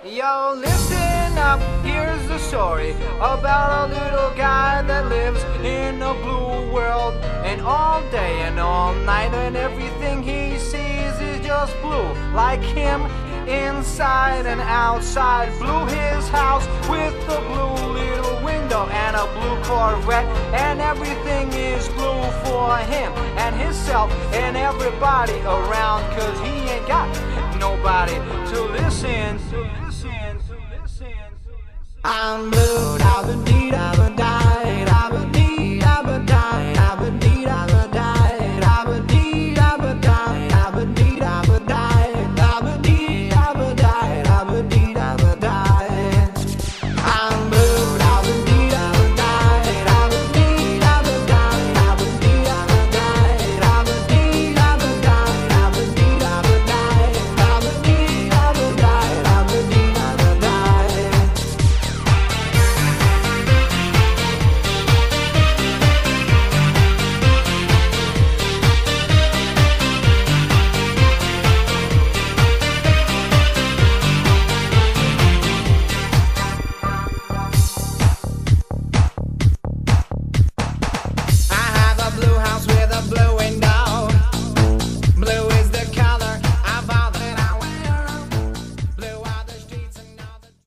Yo, listen up, here's the story about a little guy that lives in a blue world. And all day and all night and everything he sees is just blue. Like him, inside and outside. Blue his house with a blue little window and a blue Corvette. And everything is blue for him and himself and everybody around. Cause he ain't got nobody to listen. I'm blue, da da dee da da da.